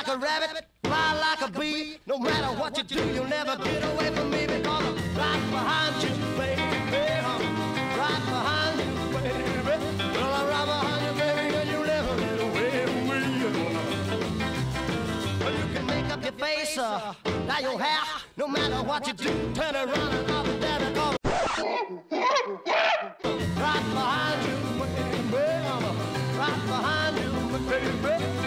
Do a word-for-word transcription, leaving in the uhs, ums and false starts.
like a rabbit, fly like a bee. No matter what you do, you'll never get away from me because I'm right behind you, baby. I'm right behind you, baby. Well, I'm right behind you, baby, and you'll never get away from me. Well, you can make up your face, uh, dye your hair. No matter what you do, turn around and I'll be there because right behind you, baby. I'm right behind you, baby.